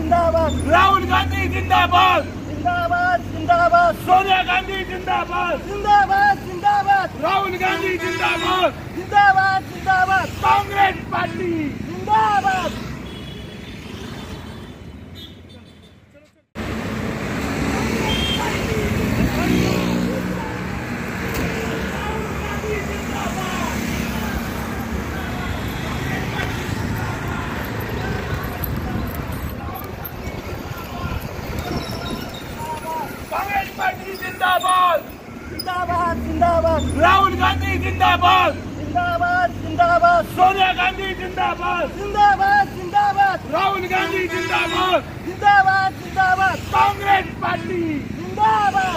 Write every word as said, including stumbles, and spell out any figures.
जिंदाबाद, राहुल गांधी जिंदाबाद, जिंदाबाद जिंदाबाद, सोनिया गांधी जिंदाबाद, जिंदाबाद जिंदाबाद, राहुल गांधी जिंदाबाद, जिंदाबाद जिंदाबाद, कांग्रेस पार्टी जिंदाबाद। कांग्रेस पार्टी जिंदाबाद, जिंदाबाद जिंदाबाद, राहुल गांधी जिंदाबाद, जिंदाबाद जिंदाबाद, सोनिया गांधी जिंदाबाद, जिंदाबाद जिंदाबाद, राहुल गांधी जिंदाबाद, जिंदाबाद जिंदाबाद, कांग्रेस पार्टी जिंदाबाद।